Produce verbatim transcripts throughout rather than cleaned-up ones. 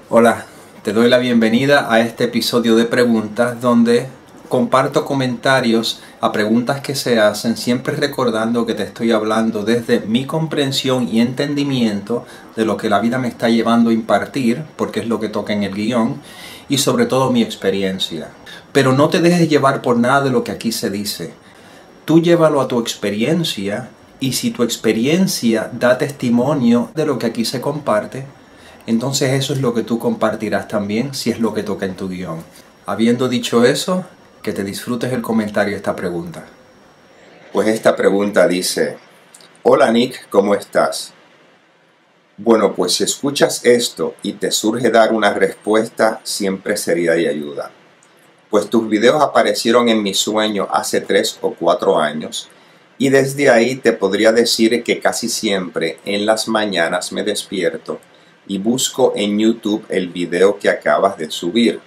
Hola, te doy la bienvenida a este episodio de preguntas donde comparto comentarios a preguntas que se hacen, siempre recordando que te estoy hablando desde mi comprensión y entendimiento de lo que la vida me está llevando a impartir, porque es lo que toca en el guión, y sobre todo mi experiencia. Pero no te dejes llevar por nada de lo que aquí se dice. Tú llévalo a tu experiencia, y si tu experiencia da testimonio de lo que aquí se comparte, entonces eso es lo que tú compartirás también si es lo que toca en tu guión. Habiendo dicho eso, que te disfrutes el comentario de esta pregunta. Pues esta pregunta dice: hola Nick, ¿cómo estás? Bueno, pues si escuchas esto y te surge dar una respuesta, siempre sería de ayuda. Pues tus videos aparecieron en mi sueño hace tres o cuatro años y desde ahí te podría decir que casi siempre en las mañanas me despierto y busco en YouTube el video que acabas de subir.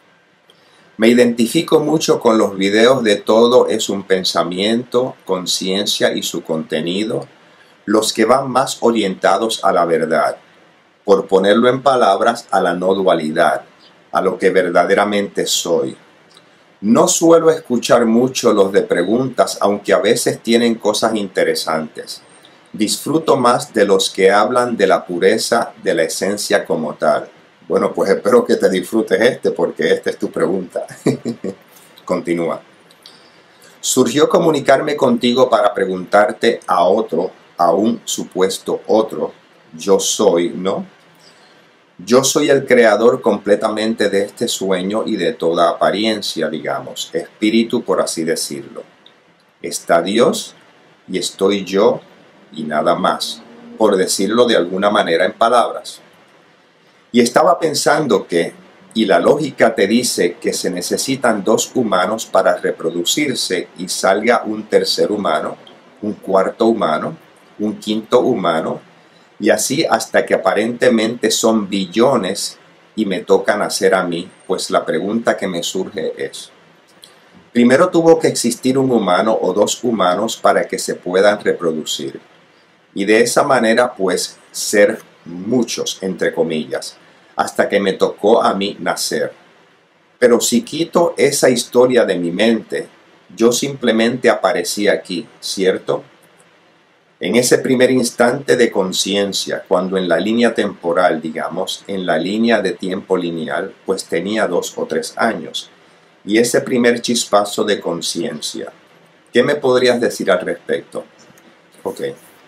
Me identifico mucho con los videos de Todo es un pensamiento, conciencia y su contenido, los que van más orientados a la verdad, por ponerlo en palabras, a la no dualidad, a lo que verdaderamente soy. No suelo escuchar mucho los de preguntas, aunque a veces tienen cosas interesantes. Disfruto más de los que hablan de la pureza de la esencia como tal. Bueno, pues espero que te disfrutes este, porque esta es tu pregunta. Continúa. Surgió comunicarme contigo para preguntarte a otro, a un supuesto otro, yo soy, ¿no? Yo soy el creador completamente de este sueño y de toda apariencia, digamos, espíritu por así decirlo. Está Dios y estoy yo y nada más, por decirlo de alguna manera en palabras. Y estaba pensando que, y la lógica te dice que se necesitan dos humanos para reproducirse y salga un tercer humano, un cuarto humano, un quinto humano, y así hasta que aparentemente son billones y me toca nacer a mí, pues la pregunta que me surge es: primero tuvo que existir un humano o dos humanos para que se puedan reproducir, y de esa manera pues ser muchos, entre comillas, hasta que me tocó a mí nacer. Pero si quito esa historia de mi mente, yo simplemente aparecí aquí, ¿cierto? En ese primer instante de conciencia, cuando en la línea temporal, digamos, en la línea de tiempo lineal, pues tenía dos o tres años. Y ese primer chispazo de conciencia, ¿qué me podrías decir al respecto? Ok.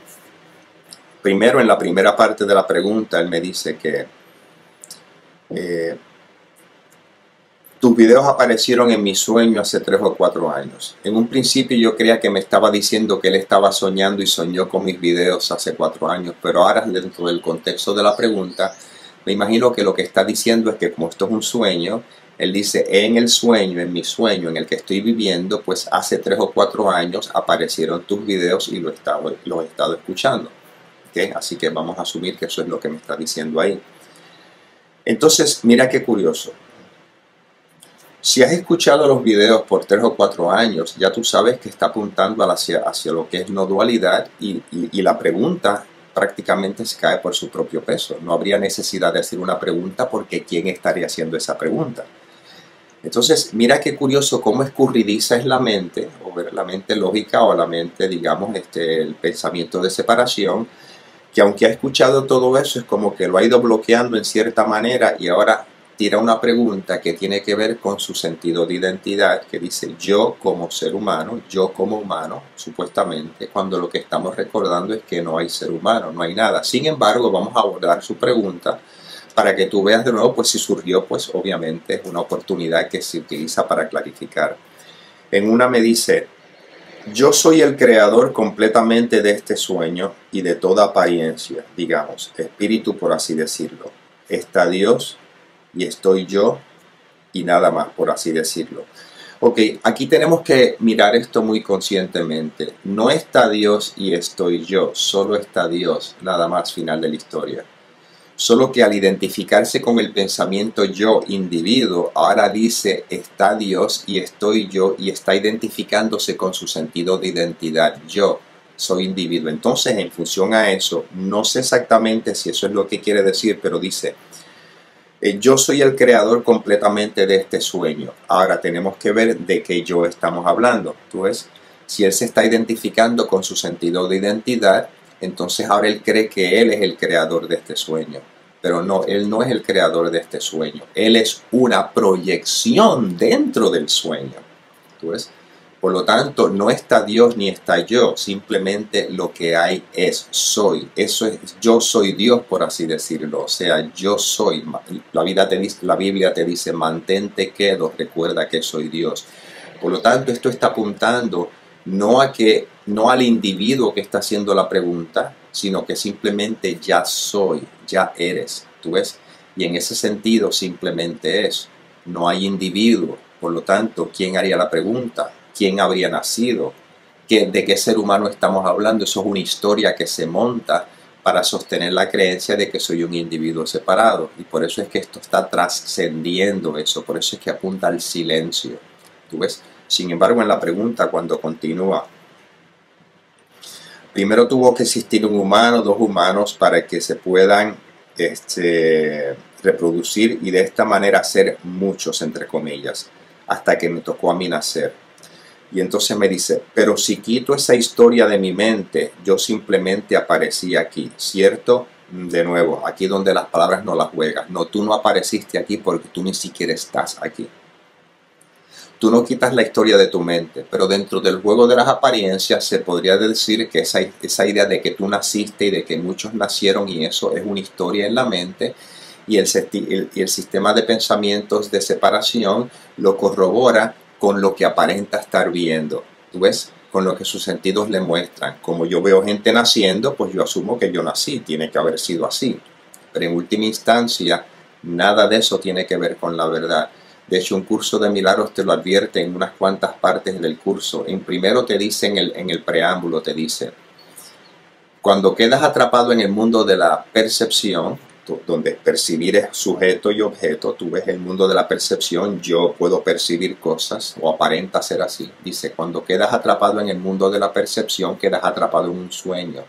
Primero, en la primera parte de la pregunta, él me dice que eh, tus videos aparecieron en mi sueño hace tres o cuatro años. En un principio yo creía que me estaba diciendo que él estaba soñando y soñó con mis videos hace cuatro años, pero ahora dentro del contexto de la pregunta, me imagino que lo que está diciendo es que como esto es un sueño, él dice, en el sueño, en mi sueño, en el que estoy viviendo, pues hace tres o cuatro años aparecieron tus videos y lo he estado, lo he estado escuchando. ¿Okay? Así que vamos a asumir que eso es lo que me está diciendo ahí. Entonces, mira qué curioso. Si has escuchado los videos por tres o cuatro años, ya tú sabes que está apuntando hacia, hacia lo que es no dualidad y, y, y la pregunta prácticamente se cae por su propio peso. No habría necesidad de hacer una pregunta porque ¿quién estaría haciendo esa pregunta? Entonces, mira qué curioso cómo escurridiza es la mente, o la mente lógica o la mente, digamos, este, el pensamiento de separación, que aunque ha escuchado todo eso, es como que lo ha ido bloqueando en cierta manera y ahora tira una pregunta que tiene que ver con su sentido de identidad, que dice yo como ser humano, yo como humano, supuestamente, cuando lo que estamos recordando es que no hay ser humano, no hay nada. Sin embargo, vamos a abordar su pregunta para que tú veas de nuevo, pues si surgió, pues obviamente es una oportunidad que se utiliza para clarificar. En una me dice: yo soy el creador completamente de este sueño y de toda apariencia, digamos, espíritu por así decirlo. Está Dios y estoy yo y nada más, por así decirlo. Ok, aquí tenemos que mirar esto muy conscientemente. No está Dios y estoy yo, solo está Dios, nada más, final de la historia. Solo que al identificarse con el pensamiento yo, individuo, ahora dice está Dios y estoy yo y está identificándose con su sentido de identidad, yo soy individuo. Entonces, en función a eso, no sé exactamente si eso es lo que quiere decir, pero dice: Eh, yo soy el creador completamente de este sueño. Ahora tenemos que ver de qué yo estamos hablando. ¿Tú ves? Si él se está identificando con su sentido de identidad, entonces ahora él cree que él es el creador de este sueño. Pero no, él no es el creador de este sueño. Él es una proyección dentro del sueño. ¿Tú ves? Por lo tanto, no está Dios ni está yo. Simplemente lo que hay es soy. Eso es, yo soy Dios, por así decirlo. O sea, yo soy. La, vida te dice, la Biblia te dice, mantente quedo, recuerda que soy Dios. Por lo tanto, esto está apuntando no a que, no al individuo que está haciendo la pregunta, sino que simplemente ya soy, ya eres. ¿Tú ves? Y en ese sentido simplemente es. No hay individuo. Por lo tanto, ¿quién haría la pregunta? ¿Quién habría nacido? ¿Qué, ¿De qué ser humano estamos hablando? Eso es una historia que se monta para sostener la creencia de que soy un individuo separado. Y por eso es que esto está trascendiendo eso. Por eso es que apunta al silencio. ¿Tú ves? Sin embargo, en la pregunta, cuando continúa, primero tuvo que existir un humano, dos humanos, para que se puedan este, reproducir y de esta manera ser muchos, entre comillas, hasta que me tocó a mí nacer. Y entonces me dice, pero si quito esa historia de mi mente, yo simplemente aparecí aquí, ¿cierto? De nuevo, aquí donde las palabras no las juegas. No, tú no apareciste aquí porque tú ni siquiera estás aquí. Tú no quitas la historia de tu mente, pero dentro del juego de las apariencias se podría decir que esa, esa idea de que tú naciste y de que muchos nacieron y eso es una historia en la mente y el, el, el sistema de pensamientos de separación lo corrobora con lo que aparenta estar viendo, ¿tú ves? Con lo que sus sentidos le muestran. Como yo veo gente naciendo, pues yo asumo que yo nací, tiene que haber sido así. Pero en última instancia, nada de eso tiene que ver con la verdad. De hecho, un curso de milagros te lo advierte en unas cuantas partes del curso. En primero te dice, en el, en el preámbulo te dice, cuando quedas atrapado en el mundo de la percepción, donde percibir es sujeto y objeto, tú ves el mundo de la percepción, yo puedo percibir cosas, o aparenta ser así. Dice, cuando quedas atrapado en el mundo de la percepción, quedas atrapado en un sueño.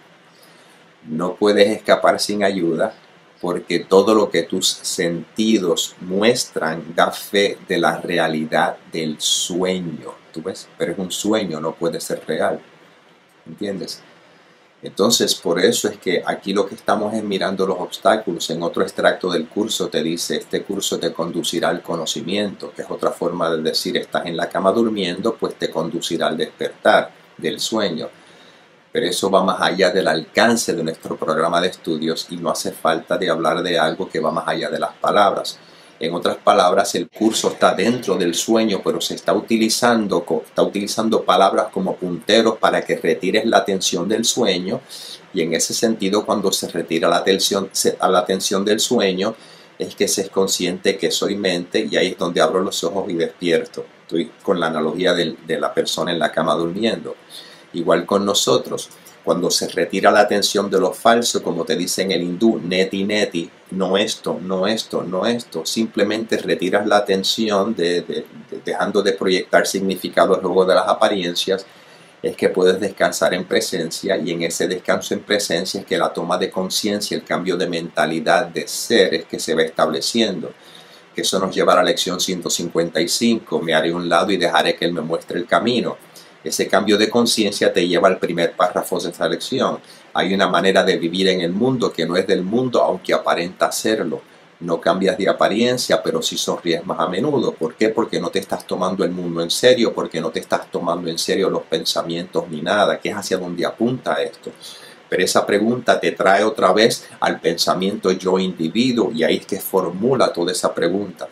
No puedes escapar sin ayuda, porque todo lo que tus sentidos muestran da fe de la realidad del sueño. ¿Tú ves? Pero es un sueño, no puede ser real. ¿Entiendes? Entonces, por eso es que aquí lo que estamos es mirando los obstáculos. En otro extracto del curso te dice, este curso te conducirá al conocimiento, que es otra forma de decir, estás en la cama durmiendo, pues te conducirá al despertar del sueño. Pero eso va más allá del alcance de nuestro programa de estudios y no hace falta de hablar de algo que va más allá de las palabras. En otras palabras, el curso está dentro del sueño, pero se está utilizando, está utilizando palabras como punteros para que retires la atención del sueño. Y en ese sentido, cuando se retira la atención, a la atención del sueño, es que se es consciente que soy mente y ahí es donde abro los ojos y despierto. Estoy con la analogía de, de la persona en la cama durmiendo. Igual con nosotros. Cuando se retira la atención de lo falso, como te dice en el hindú, neti neti, no esto, no esto, no esto, simplemente retiras la atención de, de, de, dejando de proyectar significados luego de las apariencias, es que puedes descansar en presencia y en ese descanso en presencia es que la toma de conciencia, el cambio de mentalidad, de ser, es que se va estableciendo. Que eso nos lleva a la lección ciento cincuenta y cinco, me haré a un lado y dejaré que Él me muestre el camino. Ese cambio de conciencia te lleva al primer párrafo de esta lección. Hay una manera de vivir en el mundo que no es del mundo, aunque aparenta serlo. No cambias de apariencia, pero sí sonríes más a menudo. ¿Por qué? Porque no te estás tomando el mundo en serio, porque no te estás tomando en serio los pensamientos ni nada, que es hacia donde apunta esto. Pero esa pregunta te trae otra vez al pensamiento yo individuo y ahí es que formula toda esa pregunta.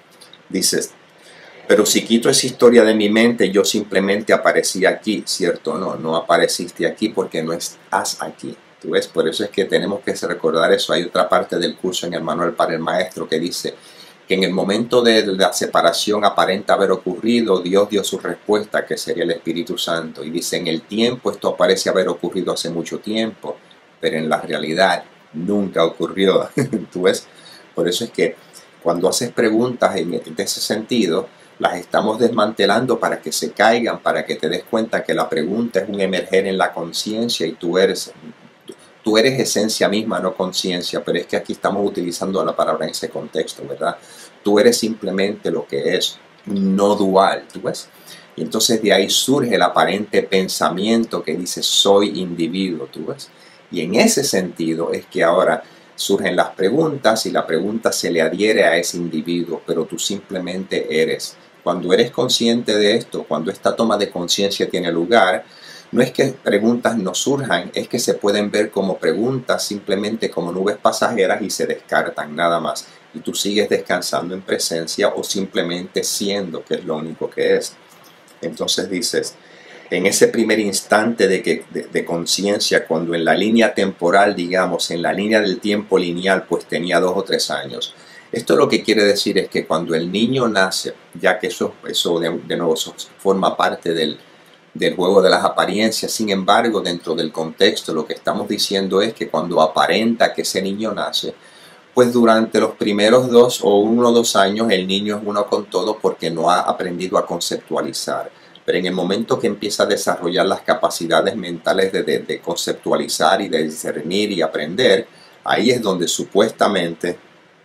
Dices, pero si quito esa historia de mi mente, yo simplemente aparecí aquí, ¿cierto? No, no apareciste aquí porque no estás aquí. ¿Tú ves? Por eso es que tenemos que recordar eso. Hay otra parte del curso en el manual para el maestro que dice que en el momento de la separación aparenta haber ocurrido, Dios dio su respuesta, que sería el Espíritu Santo. Y dice, en el tiempo esto parece haber ocurrido hace mucho tiempo, pero en la realidad nunca ocurrió. ¿Tú ves? Por eso es que cuando haces preguntas en ese sentido, las estamos desmantelando para que se caigan, para que te des cuenta que la pregunta es un emerger en la conciencia y tú eres, tú eres esencia misma, no conciencia, pero es que aquí estamos utilizando la palabra en ese contexto, ¿verdad? Tú eres simplemente lo que es, no dual, ¿tú ves? Y entonces de ahí surge el aparente pensamiento que dice soy individuo, ¿tú ves? Y en ese sentido es que ahora surgen las preguntas y la pregunta se le adhiere a ese individuo, pero tú simplemente eres. Cuando eres consciente de esto, cuando esta toma de conciencia tiene lugar, no es que preguntas no surjan, es que se pueden ver como preguntas, simplemente como nubes pasajeras y se descartan, nada más. Y tú sigues descansando en presencia o simplemente siendo, que es lo único que es. Entonces dices, en ese primer instante de, que, de, de conciencia, cuando en la línea temporal, digamos, en la línea del tiempo lineal, pues tenía dos o tres años. Esto lo que quiere decir es que cuando el niño nace, ya que eso, eso de, de nuevo eso forma parte del, del juego de las apariencias, sin embargo, dentro del contexto lo que estamos diciendo es que cuando aparenta que ese niño nace, pues durante los primeros dos o uno o dos años el niño es uno con todo porque no ha aprendido a conceptualizar. Pero en el momento que empieza a desarrollar las capacidades mentales de, de, de conceptualizar y de discernir y aprender, ahí es donde supuestamente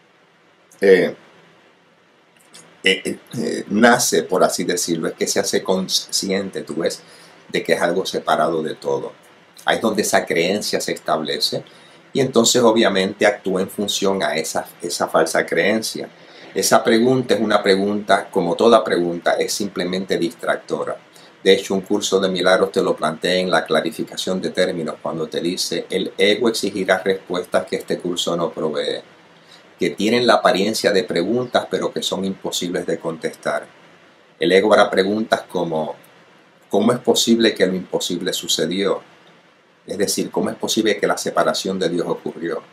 eh, eh, eh, nace, por así decirlo, es que se hace consciente, tú ves, de que es algo separado de todo. Ahí es donde esa creencia se establece y entonces obviamente actúa en función a esa, esa falsa creencia. Esa pregunta es una pregunta, como toda pregunta, es simplemente distractora. De hecho, un curso de milagros te lo plantea en la clarificación de términos cuando te dice el ego exigirá respuestas que este curso no provee, que tienen la apariencia de preguntas pero que son imposibles de contestar. El ego hará preguntas como ¿cómo es posible que lo imposible sucedió? Es decir, ¿cómo es posible que la separación de Dios ocurrió?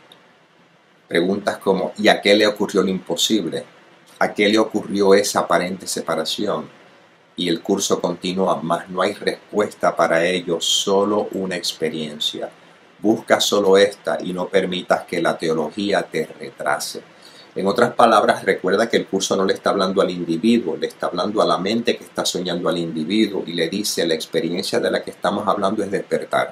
Preguntas como ¿y a qué le ocurrió lo imposible? ¿A qué le ocurrió esa aparente separación? Y el curso continúa, más no hay respuesta para ello, solo una experiencia. Busca solo esta y no permitas que la teología te retrase. En otras palabras, recuerda que el curso no le está hablando al individuo, le está hablando a la mente que está soñando al individuo y le dice la experiencia de la que estamos hablando es despertar.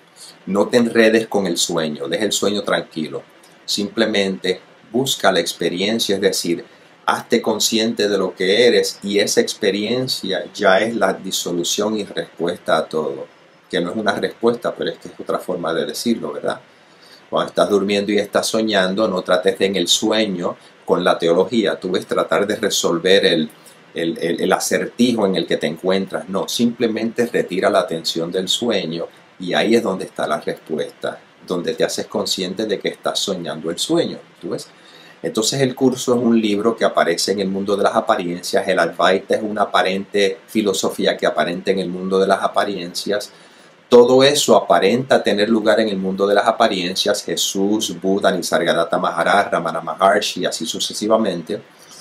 No te enredes con el sueño, deja el sueño tranquilo. Simplemente busca la experiencia, es decir, hazte consciente de lo que eres y esa experiencia ya es la disolución y respuesta a todo. Que no es una respuesta, pero es que es otra forma de decirlo, ¿verdad? Cuando estás durmiendo y estás soñando, no trates de en el sueño con la teología. Tú ves tratar de resolver el, el, el, el acertijo en el que te encuentras. No, simplemente retira la atención del sueño y ahí es donde está la respuesta, donde te haces consciente de que estás soñando el sueño. ¿Tú ves? Entonces el curso es un libro que aparece en el mundo de las apariencias. El Advaita es una aparente filosofía que aparenta en el mundo de las apariencias. Todo eso aparenta tener lugar en el mundo de las apariencias. Jesús, Buda, Nisargadatta Maharaj, Ramana Maharshi, así sucesivamente,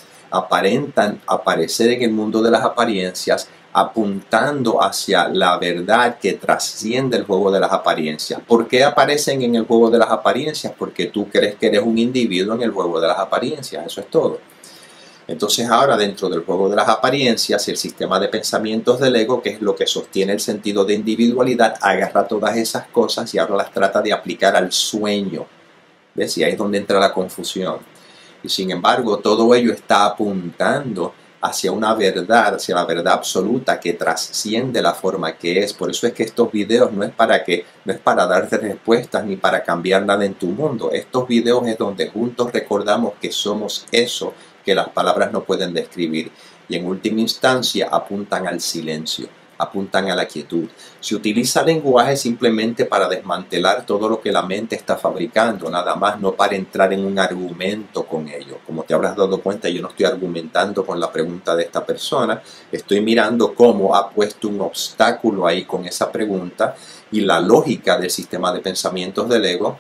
aparentan aparecer en el mundo de las apariencias apuntando hacia la verdad que trasciende el juego de las apariencias. ¿Por qué aparecen en el juego de las apariencias? Porque tú crees que eres un individuo en el juego de las apariencias, eso es todo. Entonces ahora dentro del juego de las apariencias, el sistema de pensamientos del ego, que es lo que sostiene el sentido de individualidad, agarra todas esas cosas y ahora las trata de aplicar al sueño. ¿Ves? Y ahí es donde entra la confusión. Y sin embargo, todo ello está apuntando hacia una verdad, hacia la verdad absoluta que trasciende la forma que es. Por eso es que estos videos no es para que, no es para darte respuestas ni para cambiar nada en tu mundo. Estos videos es donde juntos recordamos que somos eso que las palabras no pueden describir. Y en última instancia apuntan al silencio, apuntan a la quietud. Se utiliza lenguaje simplemente para desmantelar todo lo que la mente está fabricando, nada más, no para entrar en un argumento con ello. Como te habrás dado cuenta, yo no estoy argumentando con la pregunta de esta persona, estoy mirando cómo ha puesto un obstáculo ahí con esa pregunta y la lógica del sistema de pensamientos del ego,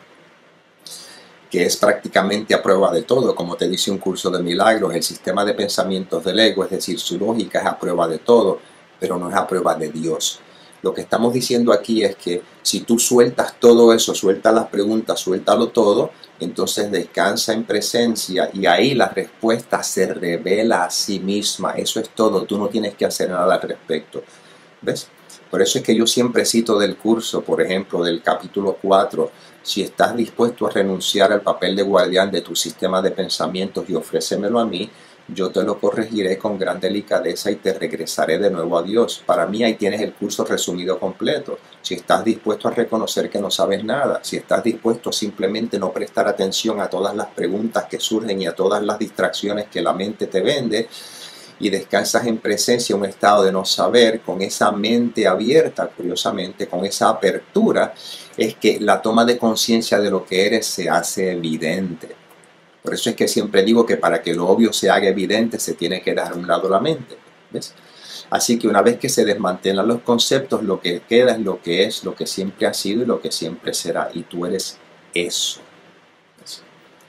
que es prácticamente a prueba de todo, como te dice un curso de milagros, el sistema de pensamientos del ego, es decir, su lógica es a prueba de todo, pero no es a prueba de Dios. Lo que estamos diciendo aquí es que si tú sueltas todo eso, sueltas las preguntas, suéltalo todo, entonces descansa en presencia y ahí la respuesta se revela a sí misma. Eso es todo, tú no tienes que hacer nada al respecto. ¿Ves? Por eso es que yo siempre cito del curso, por ejemplo, del capítulo cuatro, Si estás dispuesto a renunciar al papel de guardián de tu sistema de pensamientos y ofrécemelo a mí, yo te lo corregiré con gran delicadeza y te regresaré de nuevo a Dios. Para mí ahí tienes el curso resumido completo. Si estás dispuesto a reconocer que no sabes nada, si estás dispuesto a simplemente no prestar atención a todas las preguntas que surgen y a todas las distracciones que la mente te vende, y descansas en presencia, un estado de no saber, con esa mente abierta, curiosamente, con esa apertura, es que la toma de conciencia de lo que eres se hace evidente. Por eso es que siempre digo que para que lo obvio se haga evidente se tiene que dar a un lado la mente, ¿ves? Así que una vez que se desmantelan los conceptos, lo que queda es lo que es, lo que siempre ha sido y lo que siempre será. Y tú eres eso. ¿Ves?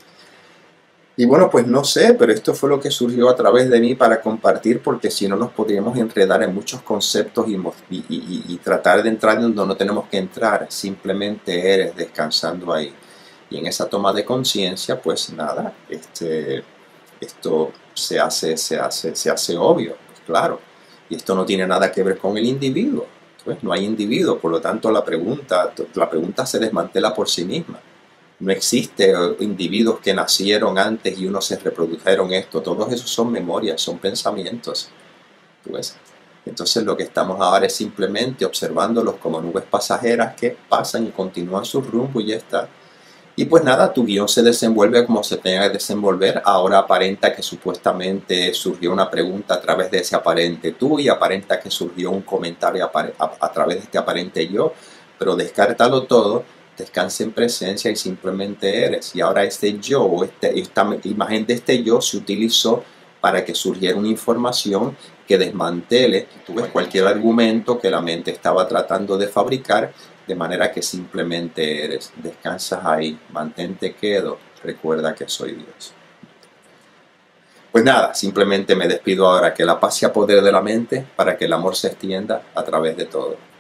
Y bueno, pues no sé, pero esto fue lo que surgió a través de mí para compartir, porque si no nos podríamos enredar en muchos conceptos y, y, y, y tratar de entrar donde no tenemos que entrar. Simplemente eres descansando ahí. Y en esa toma de conciencia, pues nada, este, esto se hace, se, hace, se hace obvio, claro. Y esto no tiene nada que ver con el individuo. Pues no hay individuo, por lo tanto la pregunta, la pregunta se desmantela por sí misma. No existe individuos que nacieron antes y unos se reprodujeron esto. Todos esos son memorias, son pensamientos. ¿Ves? Entonces lo que estamos ahora es simplemente observándolos como nubes pasajeras que pasan y continúan su rumbo y ya está. Y pues nada, tu guión se desenvuelve como se tenga que desenvolver. Ahora aparenta que supuestamente surgió una pregunta a través de ese aparente tú y aparenta que surgió un comentario a, a, a través de este aparente yo. Pero descártalo todo, descansa en presencia y simplemente eres. Y ahora este yo, este, esta imagen de este yo se utilizó para que surgiera una información que desmantele, tú ves, cualquier argumento que la mente estaba tratando de fabricar, de manera que simplemente eres. Descansas ahí, mantente quedo, recuerda que soy Dios. Pues nada, simplemente me despido ahora. Que la paz se apodere de la mente para que el amor se extienda a través de todo.